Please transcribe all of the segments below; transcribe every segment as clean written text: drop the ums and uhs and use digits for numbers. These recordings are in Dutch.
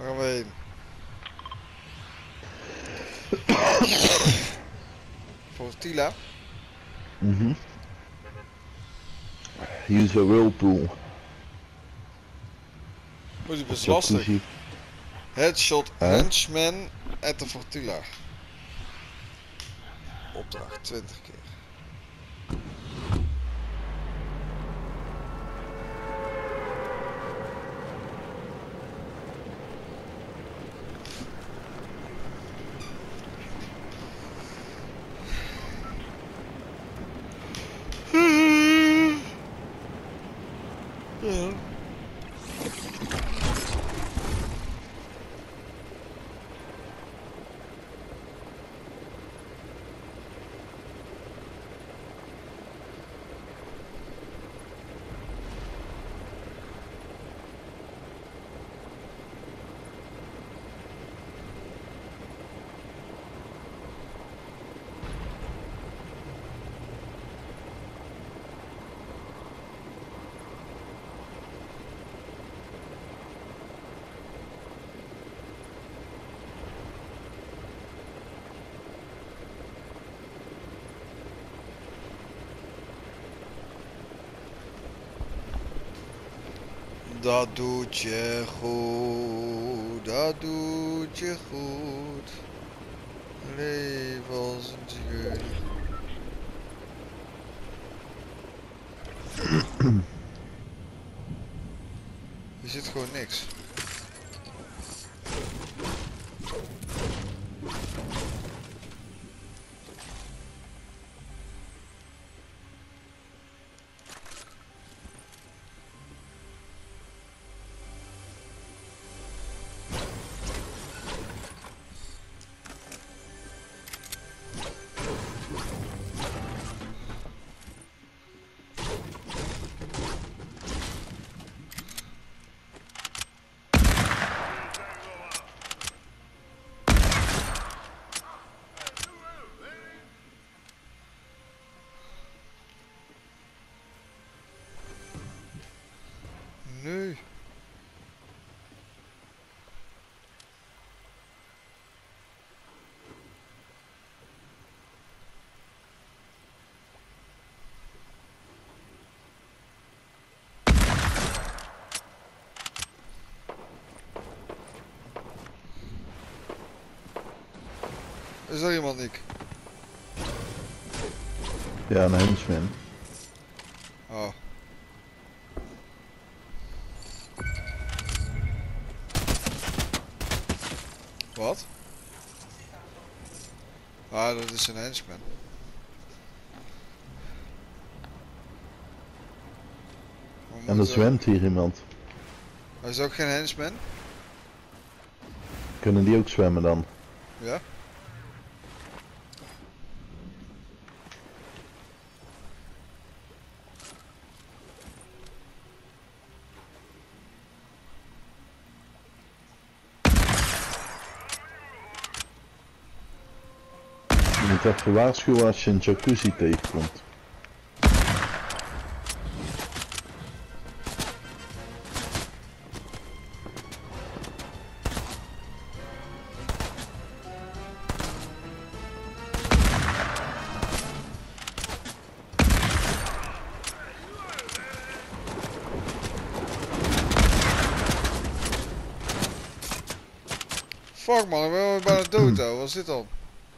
Waar gaan we heen? Fortila? Use a whirlpool. Oh, die is lastig. Jacuzzi. Headshot Huh? henchman at the Fortila. Opdracht 20 keer. Ja. Dat doet je goed, dat doet je goed. Leef als een zigeuner. Hier zit gewoon niks. Nee. Is er iemand, Nick? Ja, een henchman. Oh. Wat? Ah, dat is een henchman. En er zwemt hier iemand. Hij is ook geen henchman? Kunnen die ook zwemmen dan? Ja? Je moet even waarschuwen als je een jacuzzi tegenkomt. Fuck man, ik ben bijna dood hoor. Wat is dit dan?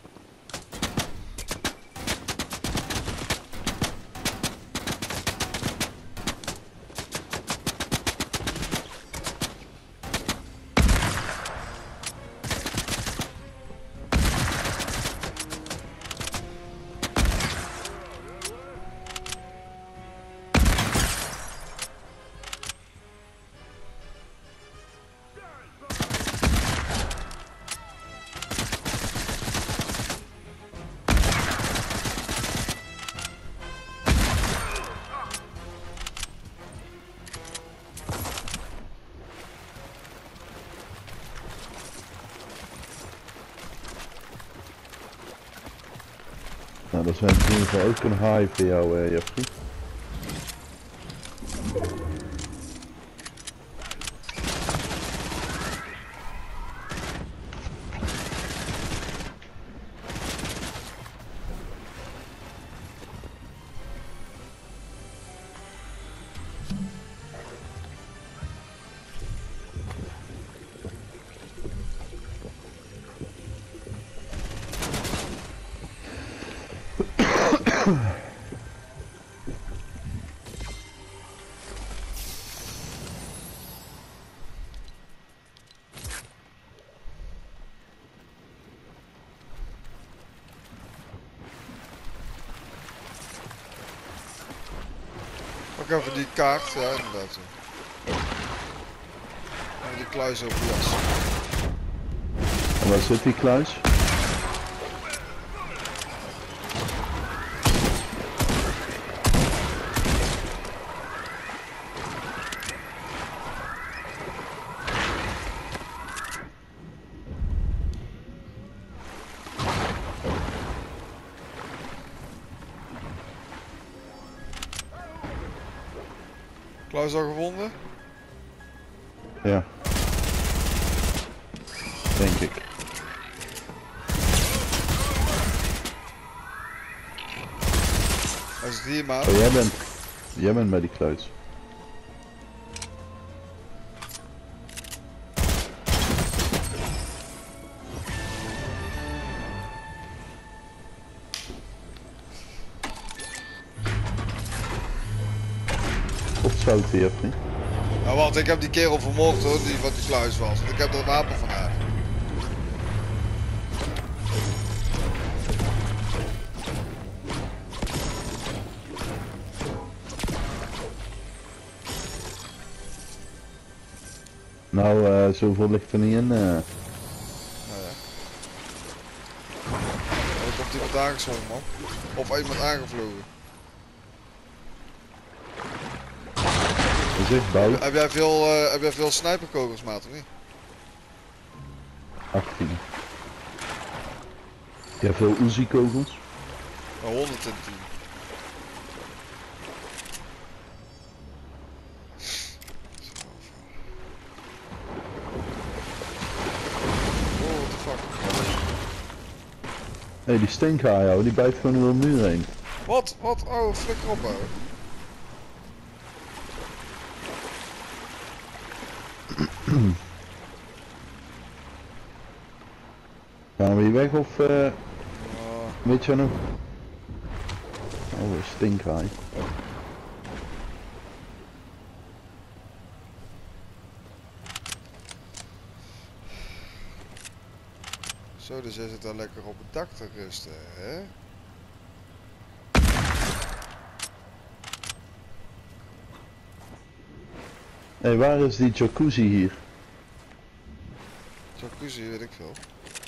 Nou, dat is in ieder geval ook een haai voor jou, Jeffrey. Pak even die kaart, ja inderdaad. Ja. En die kluis over je jas. En waar zit die kluis? Kluis al gevonden? Ja. Denk ik. Hij zit hier, maat. Oh, jij bent bij die kluis. Of zou het hier niet? Nou wacht, ik heb die kerel vermoord hoor, die wat die kluis was. Want ik heb er een wapen van haar. Nou, zoveel ligt er niet in. Nou ja. Er komt iemand aangezwommen man. Of iemand aangevlogen. Dat is echt bouw. Heb jij veel sniperkogels maat of niet? 18. Je hebt veel Uzi kogels. Nou 110. Oh, what the fuck. Hé, die stinkhaai jou, die bijt gewoon door de muur heen. Wat? Wat? Oh, flikker op ouwe. Gaan we hier weg of Oh, weet je nog? Oh, stinkhaai. zo, dus jij zit daar lekker op het dak te rusten, hè? Hé, waar is die jacuzzi hier? Jacuzzi, weet ik veel.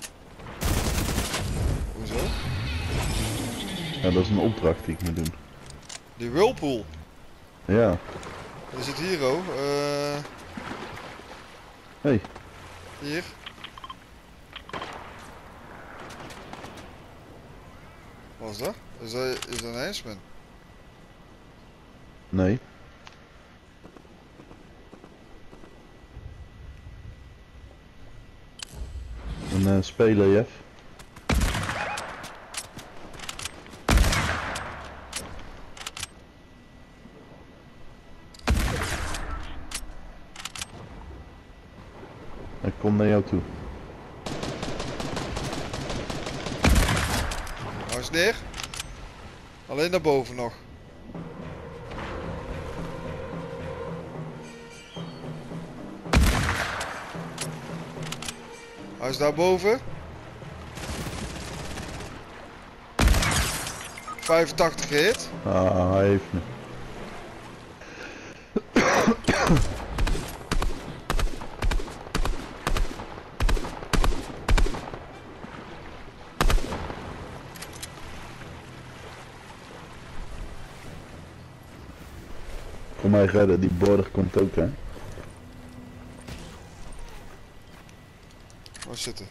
Hoezo? Ja, dat is een opdracht die ik moet doen. Die whirlpool. Ja. Die zit hier, oh. Hé, Hier. Wat is dat? Is dat een ijsman? nee. Een speler, Jeff. Ik kom naar jou toe. Nou is neer. Alleen naar boven nog. Hij is daar boven. 85 gehit. Ah, hij heeft me. Voor mij redden, die border komt ook, hè. Waar zitten?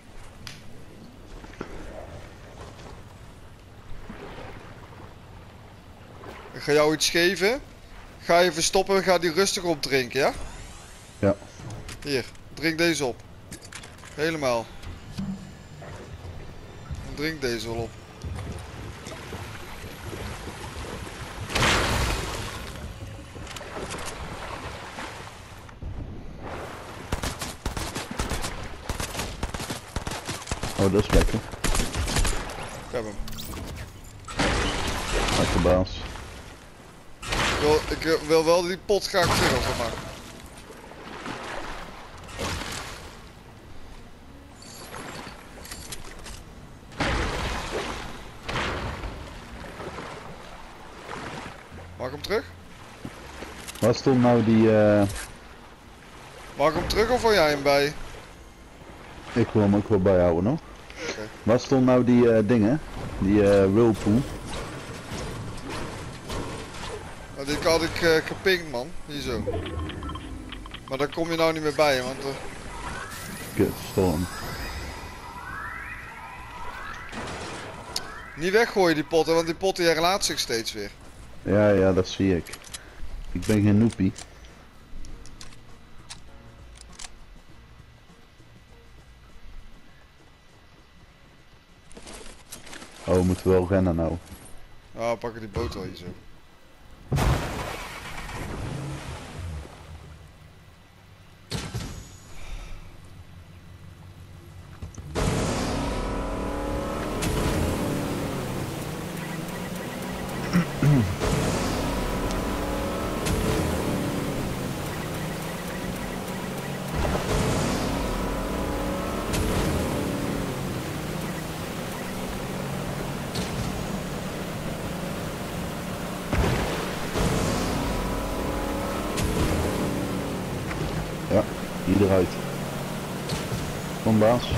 Ik ga jou iets geven. Ga je verstoppen en ga die rustig opdrinken, ja? Ja. Hier, drink deze op. Helemaal. En drink deze wel op. Oh, dat is lekker. Ik heb hem. Lekker baas. Ik wil wel die pot graag terug, zeg maar. Mag ik hem terug? Waar stond nou die... Mag ik hem terug of wil jij hem bij? Ik wil hem ook wel bijhouden nog. Oké. Waar stond nou die dingen? Die whirlpool? Nou, dit had ik gepinkt man, hier zo. Maar daar kom je nou niet meer bij, want Kutstorm. niet weggooien die potten, want die potten herlaat zich steeds weer. Ja, dat zie ik. Ik ben geen noepie. Oh, we moeten wel rennen nou. Ja, we pakken die boot wel hier zo. Ja, hier eruit. Kom baas.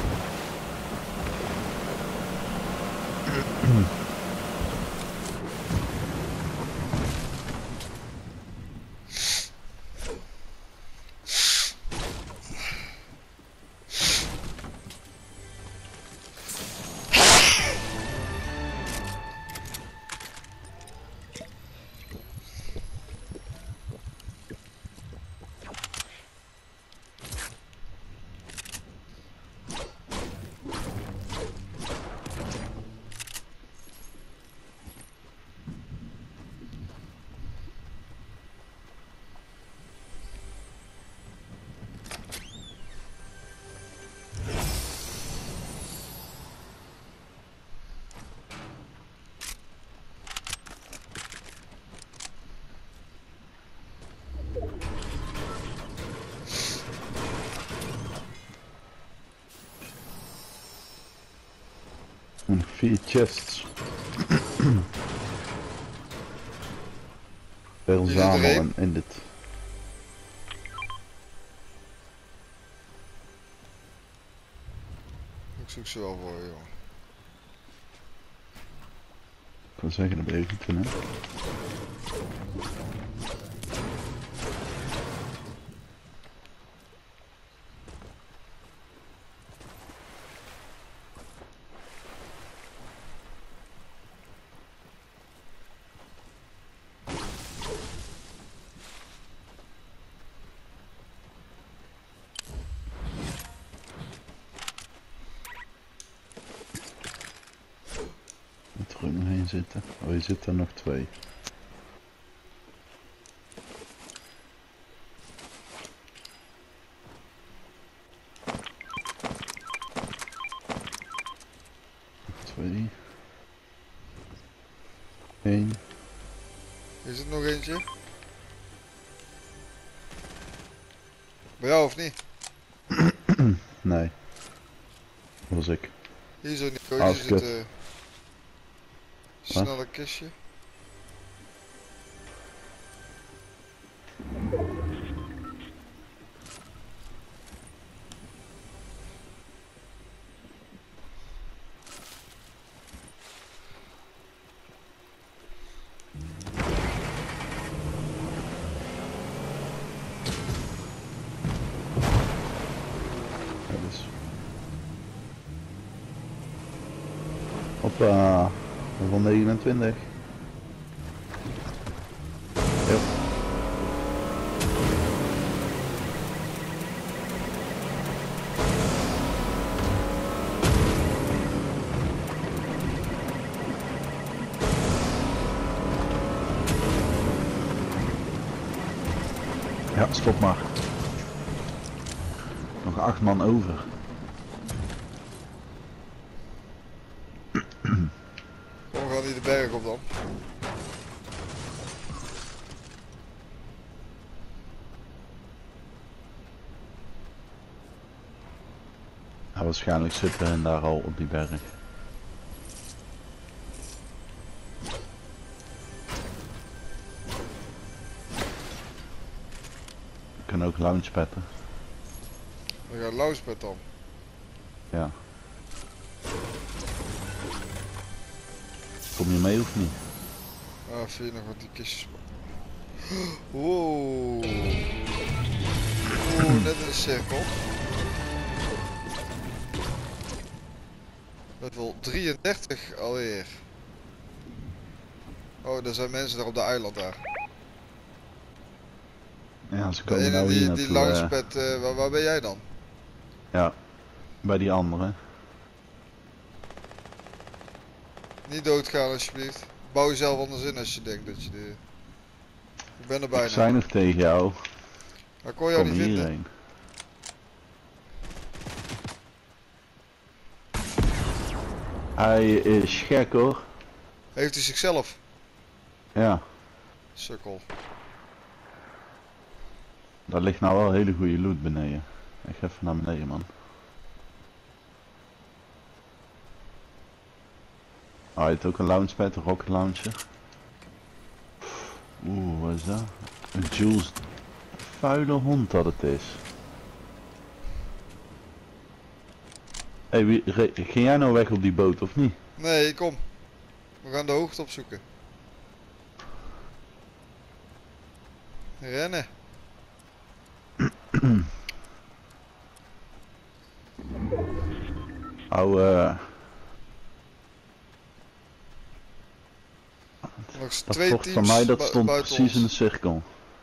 En 4 chests. Verzamelen in dit. Ik zoek ze wel voor je, joh. Ik wil zeggen, dat ben ik niet hè. Moet er ook nog heen zitten. Oh, je zit er nog 2. Twee. 1. Is het nog eentje? Bij jou of niet? Nee. Dat was ik. Hier zo niet. Ah, Hier is zit kut. snel een kistje. Ja, dus. Hoppa. Level 29. Yep. Ja, stop maar. Nog 8 man over. Kom, we gaan hier de berg op dan. Ja, waarschijnlijk zitten we daar al op die berg. kan ook launchpadden. Dan gaat Lauspet dan. Ja. Kom je mee of niet? Ah, vind je nog wat die kistjes. Wow. Oeh, net in de cirkel. Level 33 alweer. Oh, er zijn mensen daar op de eiland daar. Ja, ze De komen ene nou hier die naartoe. launchpad, waar ben jij dan? Ja, bij die andere. Niet doodgaan alsjeblieft. Bouw jezelf anders in als je denkt dat je de... Ik ben er Ik bijna. zei nog tegen jou, Maar kon jou kom niet vinden. hierheen. Hij is gek hoor. Heeft hij zichzelf? Ja, Sukkel. daar ligt nou wel hele goede loot beneden. Ik ga even naar beneden man. Oh, hij heeft ook een launchpad, een rocket launcher. Oeh, wat is dat? Een Jules vuile hond dat het is. Hé, ging jij nou weg op die boot of niet? Nee, kom. We gaan de hoogte opzoeken. Rennen. Oh, Nog eens dat twee fort teams van mij dat stond buiten precies in de ons. cirkel.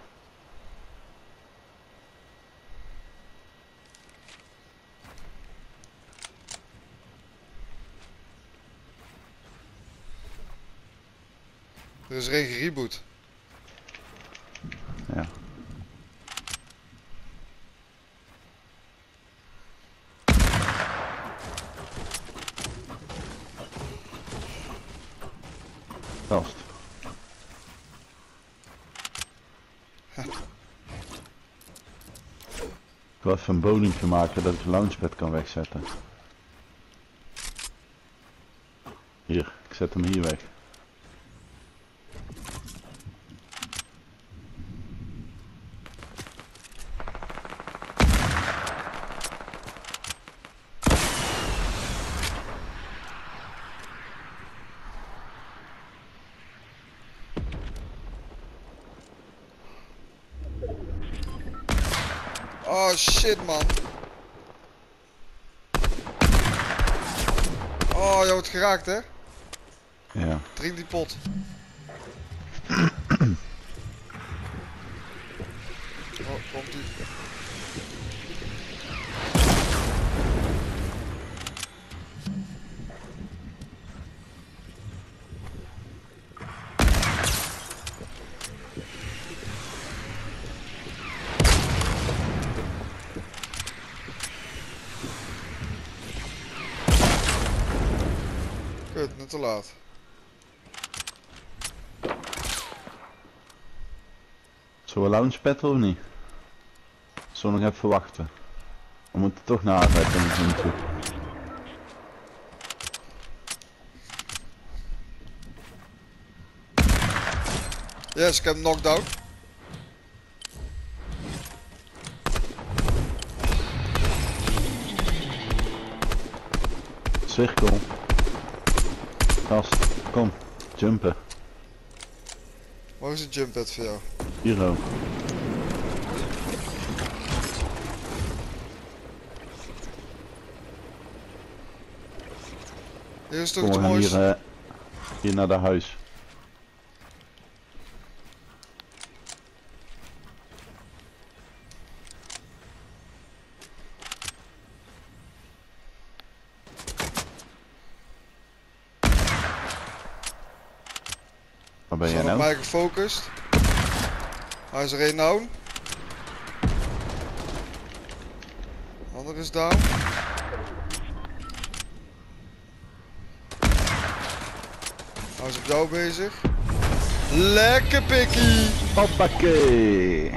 Er is geen reboot. Ja. Vast. Ik wil even een bodempje maken dat ik de launchpad kan wegzetten. Hier, ik zet hem hier weg. Oh shit man. Oh, je wordt geraakt hè? Ja. Drink die pot. Oh, komt ie. Kut, net te laat. Zullen we launchpadden of niet? Zullen we nog even wachten? We moeten toch naar aanzetten toe. Yes, ik heb hem knockdown. Cirkel. Gast, kom, jumpen. Waar is een jump pad voor jou? Hier ook. Hier is toch Kom, iets we gaan moois? hier naar de huis. Waar ben Ze jij zijn op nou? mij gefocust. Hij is er één down. Ander is down. Hij is op jou bezig. Lekker pikkie! Hoppakee!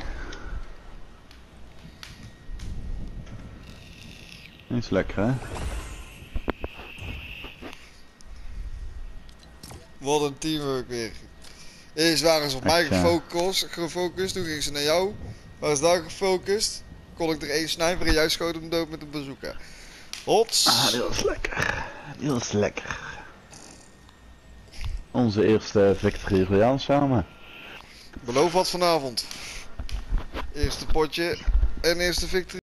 Is lekker hè? Wat een teamwork weer. Eerst waren ze op Echt, mij ja. gefocust, toen gingen ze naar jou. Was daar gefocust, kon ik er één sniper en jij schoot hem dood met een bazooka. Hots! Ah, die was lekker. Die was lekker. Onze eerste victory royale samen. Beloof wat vanavond. Eerste potje en eerste victory.